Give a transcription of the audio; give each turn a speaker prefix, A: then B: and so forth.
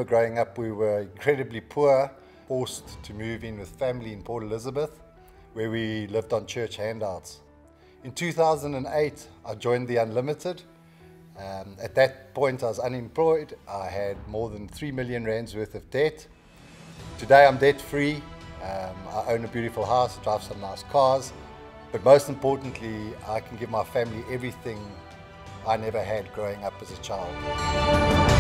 A: remember growing up, we were incredibly poor, forced to move in with family in Port Elizabeth, where we lived on church handouts. In 2008, I joined the Unlimited. At that point, I was unemployed. I had more than 3 million rands worth of debt. Today, I'm debt-free. I own a beautiful house, drive some nice cars, but most importantly, I can give my family everything I never had growing up as a child.